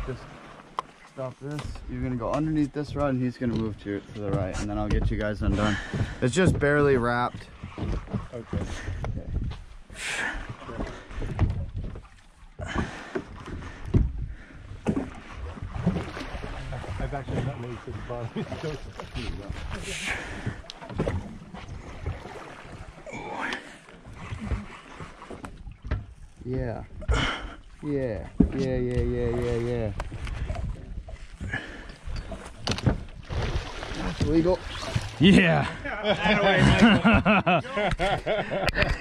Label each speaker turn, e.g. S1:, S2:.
S1: just stop this. You're gonna go underneath this rod and he's gonna move to the right, and then I'll get you guys undone. It's just barely wrapped.
S2: Okay. I've actually not made it to the bottom.
S1: Yeah. Yeah. Yeah. That's legal.
S3: Yeah.